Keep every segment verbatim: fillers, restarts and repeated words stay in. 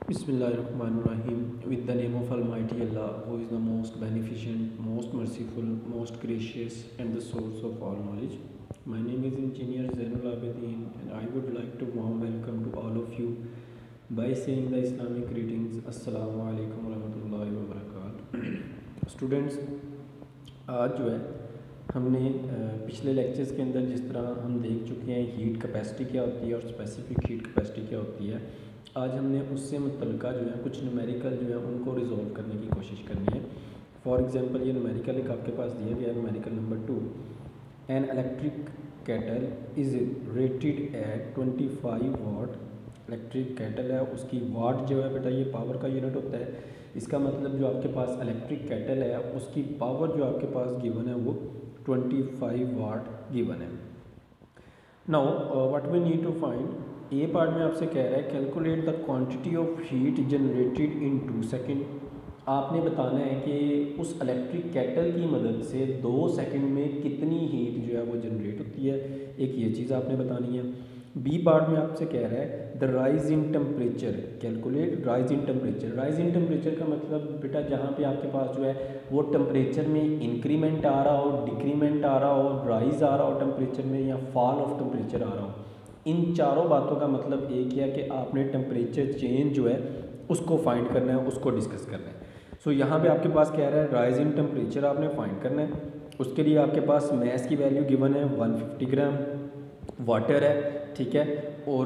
Bismillahirrahmanirrahim. With the name of Almighty Allah, who is the most beneficent, most merciful, most gracious, and the source of all knowledge. My name is Engineer Zainul Abidin, and I would like to warm welcome to all of you by saying the Islamic greetings. Assalamu alaikum warahmatullahi wabarakatuh. Students, आज जो है हमने पिछले lectures के अंदर जिस तरह हम देख चुके हैं हीट कैपेसिटी क्या होती है और स्पेसिफिक हीट कैपेसिटी क्या होती है, आज हमने उससे मुतल्लिका जो है कुछ न्यूमेरिकल जो है उनको रिजॉल्व करने की कोशिश करनी है। फॉर एग्जांपल ये न्यूमेरिकल एक आपके पास दिया गया है, numerical number two. An electric kettle is rated at twenty five watt. Electric kettle है, उसकी वाट जो है बेटा ये पावर का यूनिट होता है। इसका मतलब जो आपके पास इलेक्ट्रिक केटल है उसकी पावर जो आपके पास गिवन है वो ट्वेंटी फाइव वाट गिवन है। Now what we need to find, a part में आपसे कह रहा है calculate the quantity of heat generated in two second. आपने बताना है कि उस इलेक्ट्रिक केटल की मदद से दो सेकंड में कितनी हीट जो है वो जनरेट होती है, एक ये चीज़ आपने बतानी है। बी पार्ट में आपसे कह रहा है the rise in temperature, calculate rise in temperature. Rise in temperature का मतलब बेटा जहाँ पे आपके पास जो है वो टेम्परेचर में इंक्रीमेंट आ रहा हो, डिक्रीमेंट आ रहा हो, राइज आ रहा हो टेम्परेचर में, या फॉल ऑफ टेम्परेचर आ रहा हो। इन चारों बातों का मतलब एक ही है कि आपने टेम्परेचर चेंज जो है उसको फाइंड करना है, उसको डिस्कस करना है। सो so, यहाँ पे आपके पास कह रहा है राइज इन टेम्परेचर आपने फाइंड करना है। उसके लिए आपके पास मैस की वैल्यू गिवन है वन फिफ्टी ग्राम, वाटर है, ठीक है। और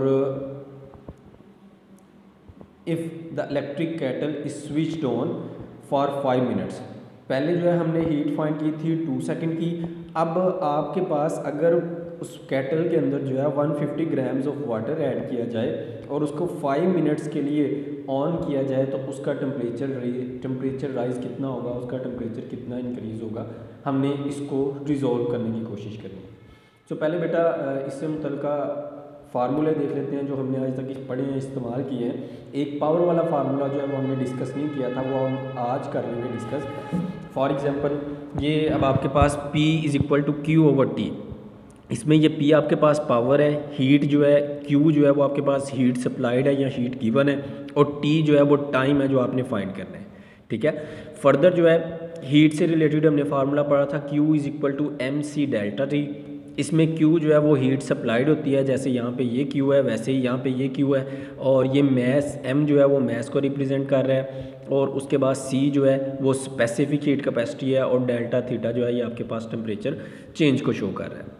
if the electric kettle is switched on for five minutes. पहले जो है हमने हीट फाइंड की थी टू सेकेंड की। अब आपके पास अगर उस केटल के अंदर जो है one fifty grams of water add किया जाए और उसको फाइव मिनट्स के लिए ऑन किया जाए तो उसका टेम्परेचर टेम्परेचर राइज कितना होगा, उसका टेम्परेचर कितना इंक्रीज़ होगा, हमने इसको रिजॉल्व करने की कोशिश करनी है। सो so, पहले बेटा इससे मुतल्लिका फार्मूले देख लेते हैं जो हमने आज तक पढ़े हैं, इस्तेमाल किए हैं। एक पावर वाला फार्मूला जो है वो हमने डिस्कस नहीं किया था, वो हम आज कर लेंगे डिस्कस। फॉर एग्जांपल ये अब आपके पास P is equal to Q over T. इसमें ये P आपके पास पावर है, हीट जो है Q जो है वो आपके पास हीट सप्लाइड है या हीट गिवन है, और T जो है वो टाइम है जो आपने फाइंड करना है, ठीक है। फर्दर जो है हीट से रिलेटेड हमने फार्मूला पढ़ा था Q is equal to M C delta T. इसमें Q जो है वो हीट सप्लाइड होती है, जैसे यहाँ पे ये Q है वैसे ही यहाँ पे ये Q है, और ये मैस M जो है वो मैस को रिप्रेजेंट कर रहा है, और उसके बाद C जो है वो स्पेसिफिक हीट कैपेसिटी है, और डेल्टा थीटा जो है ये आपके पास टेम्परेचर चेंज को शो कर रहा है।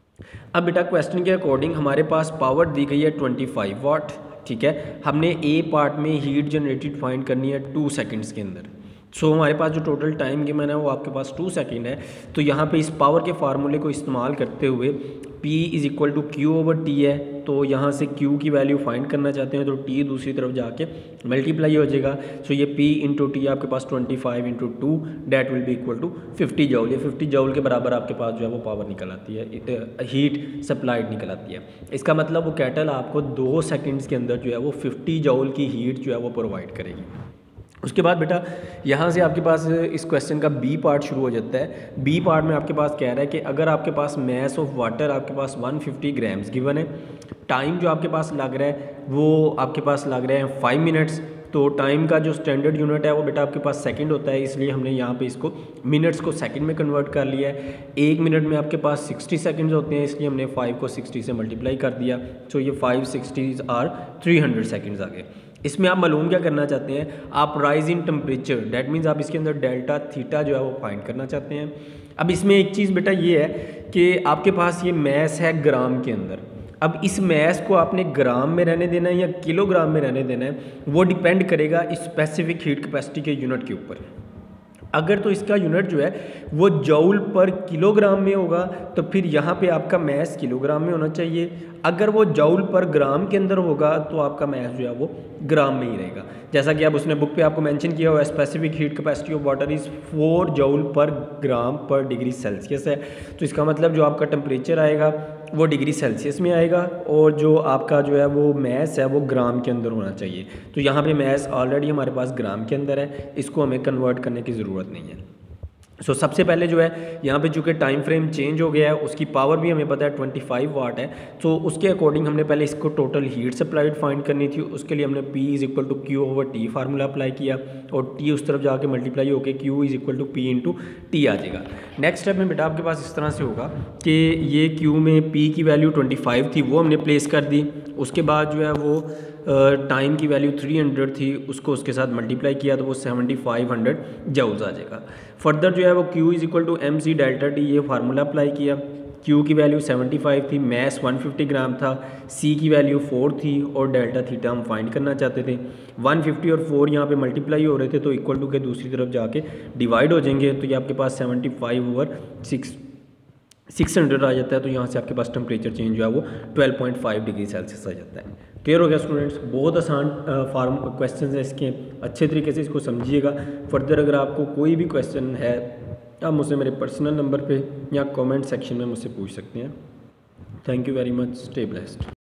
अब बेटा क्वेश्चन के अकॉर्डिंग हमारे पास पावर दी गई है ट्वेंटी फाइव वाट, ठीक है। हमने ए पार्ट में हीट जनरेटेड फाइंड करनी है टू सेकंड्स के अंदर। सो so, हमारे पास जो टोटल टाइम गिवन है वो आपके पास टू सेकंड है। तो यहाँ पे इस पावर के फार्मूले को इस्तेमाल करते हुए P is equal to Q over T है, तो यहाँ से Q की वैल्यू फाइंड करना चाहते हैं तो T दूसरी तरफ जाके मल्टीप्लाई हो जाएगा। सो so, ये P इंटू टी आपके पास twenty five into two that will be equal to fifty joule. ये फिफ्टी जॉल के बराबर आपके पास जो है वो पावर निकल आती है, हीट सप्लाइड निकल आती है। इसका मतलब वो केटल आपको दो सेकेंड्स के अंदर जो है वो फिफ्टी जॉल की हीट जो है वो प्रोवाइड करेगी। उसके बाद बेटा यहाँ से आपके पास इस क्वेश्चन का बी पार्ट शुरू हो जाता है। बी पार्ट में आपके पास कह रहा है कि अगर आपके पास मैस ऑफ वाटर आपके पास वन फिफ्टी ग्राम्स गिवन है, टाइम जो आपके पास लग रहा है वो आपके पास लग रहे हैं फाइव मिनट्स। तो टाइम का जो स्टैंडर्ड यूनिट है वो बेटा आपके पास सेकंड होता है, इसलिए हमने यहाँ पे इसको मिनट्स को सेकंड में कन्वर्ट कर लिया है। एक मिनट में आपके पास सिक्सटी सेकंड्स होते हैं, इसलिए हमने फाइव को सिक्सटी से मल्टीप्लाई कर दिया। तो ये five sixties are three hundred seconds आ गए। इसमें आप मालूम क्या करना चाहते हैं, आप rise in temperature, that means आप इसके अंदर डेल्टा थीटा जो है वो फाइंड करना चाहते हैं। अब इसमें एक चीज़ बेटा ये है कि आपके पास ये मैस है ग्राम के अंदर। अब इस मैस को आपने ग्राम में रहने देना है या किलोग्राम में रहने देना है, वो डिपेंड करेगा इस स्पेसिफिक हीट कैपेसिटी के यूनिट के ऊपर। अगर तो इसका यूनिट जो है वो जौल पर किलोग्राम में होगा तो फिर यहाँ पे आपका मैस किलोग्राम में होना चाहिए। अगर वो जौल पर ग्राम के अंदर होगा तो आपका मैस जो है वो ग्राम में ही रहेगा। जैसा कि अब उसने बुक पे आपको मेंशन किया हुआ है, specific heat capacity of water is four joule per gram पर डिग्री सेल्सियस है। तो इसका मतलब जो आपका टेम्परेचर आएगा वो डिग्री सेल्सियस में आएगा, और जो आपका जो है वो मैस है वो ग्राम के अंदर होना चाहिए। तो यहाँ पे मैस ऑलरेडी हमारे पास ग्राम के अंदर है, इसको हमें कन्वर्ट करने की ज़रूरत नहीं है। सो so, सबसे पहले जो है यहाँ पे चूँकि टाइम फ्रेम चेंज हो गया है, उसकी पावर भी हमें पता है पच्चीस वाट है। तो so, उसके अकॉर्डिंग हमने पहले इसको टोटल हीट सप्लाइड फाइंड करनी थी। उसके लिए हमने P is equal to Q over T formula apply किया और T उस तरफ जाके मल्टीप्लाई होकर Q is equal to P into T आ जाएगा। नेक्स्ट स्टेप में बेटा आपके पास इस तरह से होगा कि ये Q में P की वैल्यू पच्चीस थी, वो हमने प्लेस कर दी। उसके बाद जो है वो टाइम uh, की वैल्यू तीन सौ थी, उसको उसके साथ मल्टीप्लाई किया तो वो सेवेंटी फाइव हंड्रेड जूल्स आ जाएगा। फर्दर जो है वो Q is equal to M C delta T, ये फार्मूला अप्लाई किया। Q की वैल्यू पचहत्तर थी, मैस एक सौ पचास ग्राम था, C की वैल्यू चार थी और डेल्टा थीटा हम फाइंड करना चाहते थे। एक सौ पचास और चार यहाँ पे मल्टीप्लाई हो रहे थे तो इक्वल टू के दूसरी तरफ जाके डिवाइड हो जाएंगे, तो ये आपके पास पचहत्तर ओवर सिक्स सिक्स हंड्रेड आ जाता है। तो यहाँ से आपके पास टेम्परेचर चेंज जो है वो twelve point five degree Celsius आ जाता है। क्लियर हो गया स्टूडेंट्स? बहुत आसान फार्म क्वेश्चन है इसके, अच्छे तरीके से इसको समझिएगा। फर्दर अगर आपको कोई भी क्वेश्चन है आप मुझसे मेरे पर्सनल नंबर पे या कमेंट सेक्शन में मुझसे पूछ सकते हैं। Thank you very much, stay blessed.